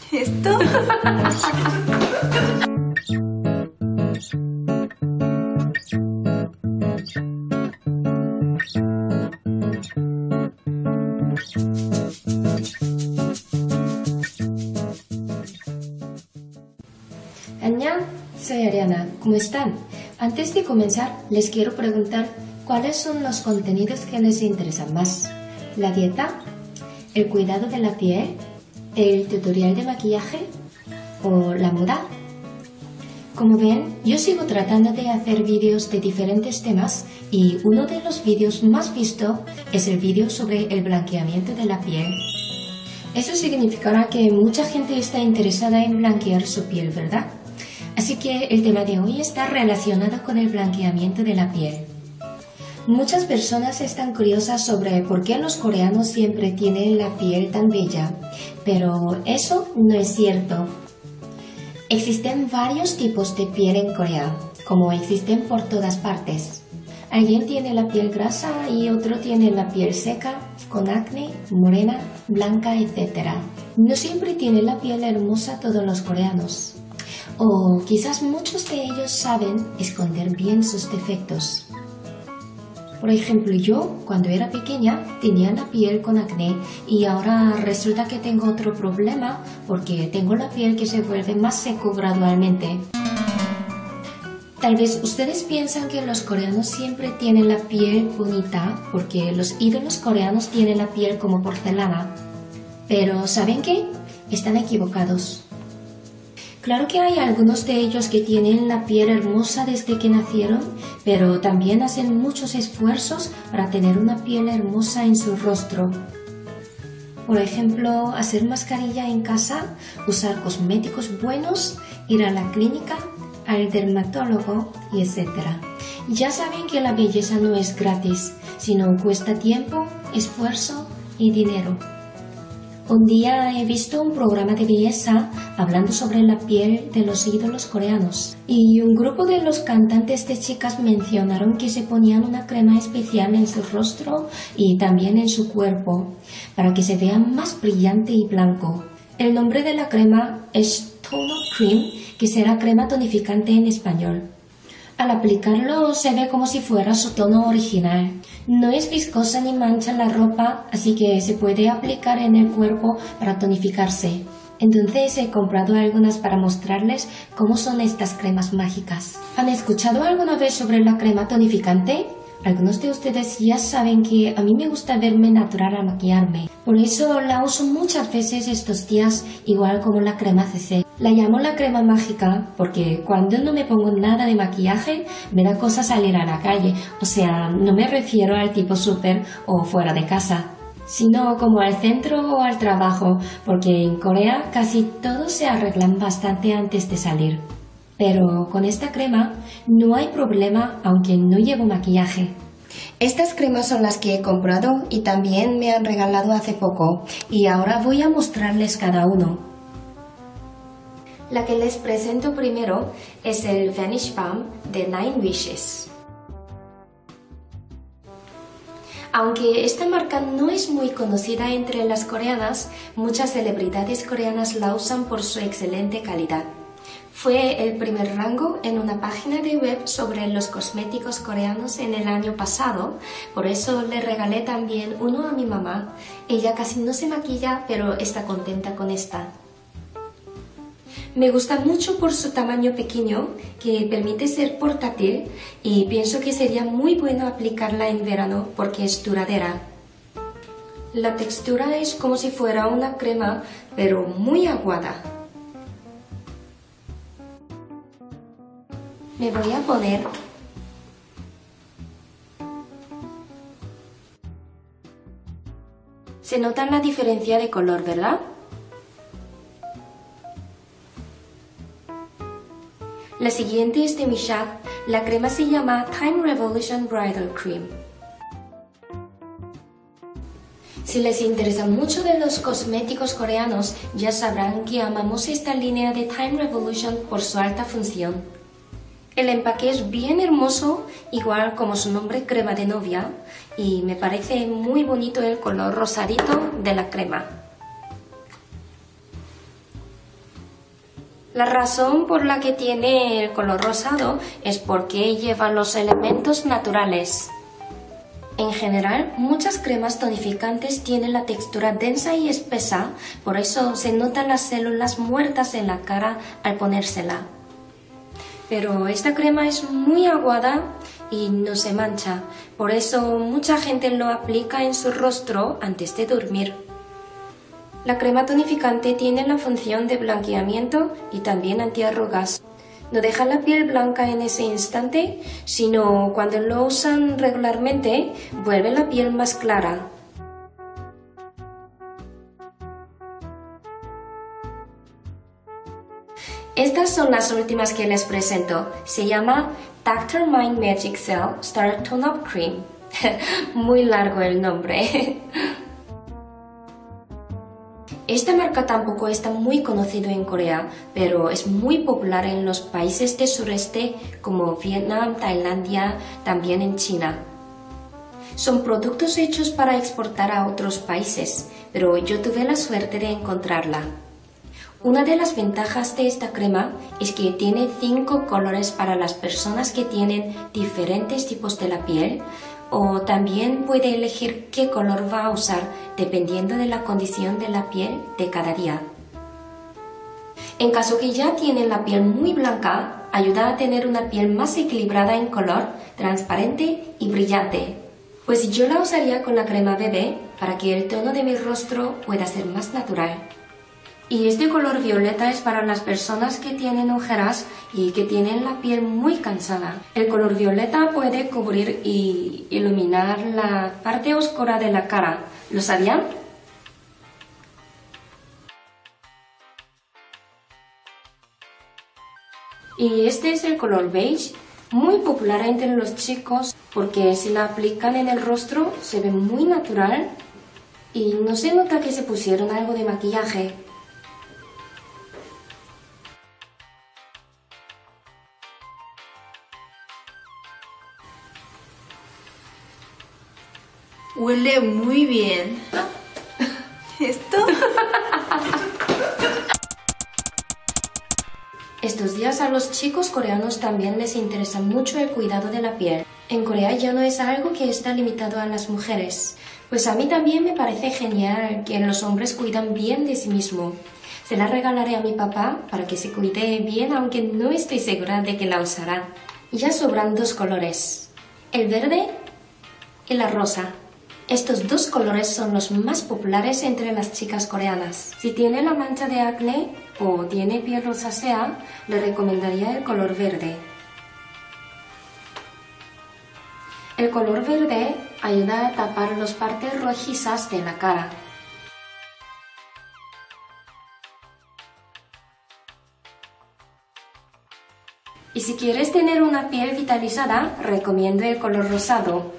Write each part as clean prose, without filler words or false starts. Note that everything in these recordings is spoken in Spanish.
¿Esto? Aña, soy Ariana. ¿Cómo están? Antes de comenzar, les quiero preguntar cuáles son los contenidos que les interesan más. ¿La dieta? ¿El cuidado de la piel? ¿El tutorial de maquillaje? ¿O la moda? Como ven, yo sigo tratando de hacer vídeos de diferentes temas y uno de los vídeos más vistos es el vídeo sobre el blanqueamiento de la piel. Eso significará que mucha gente está interesada en blanquear su piel, ¿verdad? Así que el tema de hoy está relacionado con el blanqueamiento de la piel. Muchas personas están curiosas sobre por qué los coreanos siempre tienen la piel tan bella, pero eso no es cierto. Existen varios tipos de piel en Corea, como existen por todas partes. Alguien tiene la piel grasa y otro tiene la piel seca, con acné, morena, blanca, etc. No siempre tienen la piel hermosa todos los coreanos. O quizás muchos de ellos saben esconder bien sus defectos. Por ejemplo, yo, cuando era pequeña, tenía la piel con acné y ahora resulta que tengo otro problema porque tengo la piel que se vuelve más seco gradualmente. Tal vez ustedes piensan que los coreanos siempre tienen la piel bonita porque los ídolos coreanos tienen la piel como porcelana. Pero ¿saben qué? Están equivocados. Claro que hay algunos de ellos que tienen la piel hermosa desde que nacieron, pero también hacen muchos esfuerzos para tener una piel hermosa en su rostro. Por ejemplo, hacer mascarilla en casa, usar cosméticos buenos, ir a la clínica, al dermatólogo y etc. Ya saben que la belleza no es gratis, sino cuesta tiempo, esfuerzo y dinero. Un día he visto un programa de belleza hablando sobre la piel de los ídolos coreanos y un grupo de los cantantes de chicas mencionaron que se ponían una crema especial en su rostro y también en su cuerpo para que se vea más brillante y blanco. El nombre de la crema es Toner Cream, que será crema tonificante en español. Al aplicarlo se ve como si fuera su tono original. No es viscosa ni mancha la ropa, así que se puede aplicar en el cuerpo para tonificarse. Entonces he comprado algunas para mostrarles cómo son estas cremas mágicas. ¿Han escuchado alguna vez sobre la crema tonificante? Algunos de ustedes ya saben que a mí me gusta verme natural al maquillarme. Por eso la uso muchas veces estos días, igual como la crema CC. La llamo la crema mágica porque cuando no me pongo nada de maquillaje me da cosa salir a la calle. O sea, no me refiero al tipo súper o fuera de casa, sino como al centro o al trabajo, porque en Corea casi todos se arreglan bastante antes de salir. Pero con esta crema no hay problema aunque no llevo maquillaje. Estas cremas son las que he comprado y también me han regalado hace poco y ahora voy a mostrarles cada uno. La que les presento primero es el Vanish Balm de Nine Wishes. Aunque esta marca no es muy conocida entre las coreanas, muchas celebridades coreanas la usan por su excelente calidad. Fue el primer rango en una página de web sobre los cosméticos coreanos en el año pasado, por eso le regalé también uno a mi mamá. Ella casi no se maquilla, pero está contenta con esta. Me gusta mucho por su tamaño pequeño, que permite ser portátil, y pienso que sería muy bueno aplicarla en verano porque es duradera. La textura es como si fuera una crema, pero muy aguada. Me voy a poner Se nota la diferencia de color, ¿verdad? La siguiente es de Missha. La crema se llama Time Revolution Bridal Cream. Si les interesa mucho de los cosméticos coreanos, ya sabrán que amamos esta línea de Time Revolution por su alta función. El empaque es bien hermoso, igual como su nombre, crema de novia, y me parece muy bonito el color rosadito de la crema. La razón por la que tiene el color rosado es porque lleva los elementos naturales. En general, muchas cremas tonificantes tienen la textura densa y espesa, por eso se notan las células muertas en la cara al ponérsela. Pero esta crema es muy aguada y no se mancha, por eso mucha gente lo aplica en su rostro antes de dormir. La crema tonificante tiene la función de blanqueamiento y también antiarrugas. No deja la piel blanca en ese instante, sino cuando lo usan regularmente, vuelve la piel más clara. Estas son las últimas que les presento. Se llama Dr. Mind Magic Cell Star Tone Up Cream. Muy largo el nombre. Esta marca tampoco está muy conocida en Corea, pero es muy popular en los países del sureste como Vietnam, Tailandia, también en China. Son productos hechos para exportar a otros países, pero yo tuve la suerte de encontrarla. Una de las ventajas de esta crema es que tiene 5 colores para las personas que tienen diferentes tipos de la piel, o también puede elegir qué color va a usar dependiendo de la condición de la piel de cada día. En caso que ya tienen la piel muy blanca, ayuda a tener una piel más equilibrada en color, transparente y brillante. Pues yo la usaría con la crema bebé para que el tono de mi rostro pueda ser más natural. Y este color violeta es para las personas que tienen ojeras y que tienen la piel muy cansada. El color violeta puede cubrir y iluminar la parte oscura de la cara. ¿Lo sabían? Y este es el color beige, muy popular entre los chicos porque si la aplican en el rostro se ve muy natural y no se nota que se pusieron algo de maquillaje. Huele muy bien. ¿Esto? Estos días a los chicos coreanos también les interesa mucho el cuidado de la piel. En Corea ya no es algo que está limitado a las mujeres. Pues a mí también me parece genial que los hombres cuidan bien de sí mismos. Se la regalaré a mi papá para que se cuide bien, aunque no estoy segura de que la usará. Ya sobran 2 colores, el verde y la rosa. Estos 2 colores son los más populares entre las chicas coreanas. Si tiene la mancha de acné o tiene piel rosácea, le recomendaría el color verde. El color verde ayuda a tapar las partes rojizas de la cara. Y si quieres tener una piel vitalizada, recomiendo el color rosado.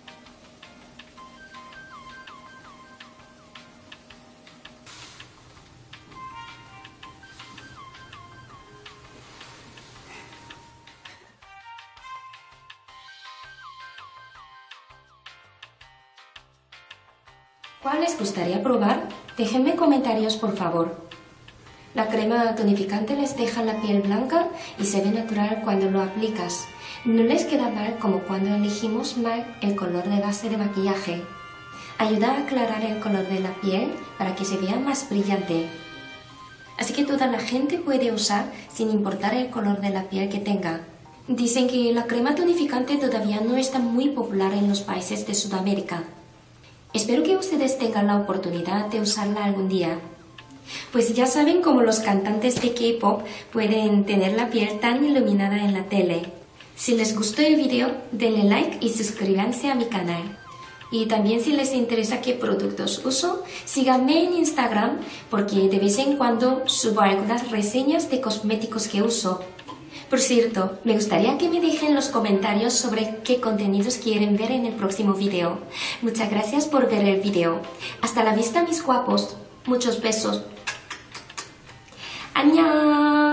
¿Cuál les gustaría probar? Déjenme comentarios por favor. La crema tonificante les deja la piel blanca y se ve natural cuando lo aplicas. No les queda mal como cuando elegimos mal el color de base de maquillaje. Ayuda a aclarar el color de la piel para que se vea más brillante. Así que toda la gente puede usar sin importar el color de la piel que tenga. Dicen que la crema tonificante todavía no está muy popular en los países de Sudamérica. Espero que ustedes tengan la oportunidad de usarla algún día. Pues ya saben cómo los cantantes de K-pop pueden tener la piel tan iluminada en la tele. Si les gustó el video, denle like y suscríbanse a mi canal. Y también si les interesa qué productos uso, síganme en Instagram porque de vez en cuando subo algunas reseñas de cosméticos que uso. Por cierto, me gustaría que me dejen en los comentarios sobre qué contenidos quieren ver en el próximo video. Muchas gracias por ver el video. Hasta la vista, mis guapos. Muchos besos. ¡Annyeong!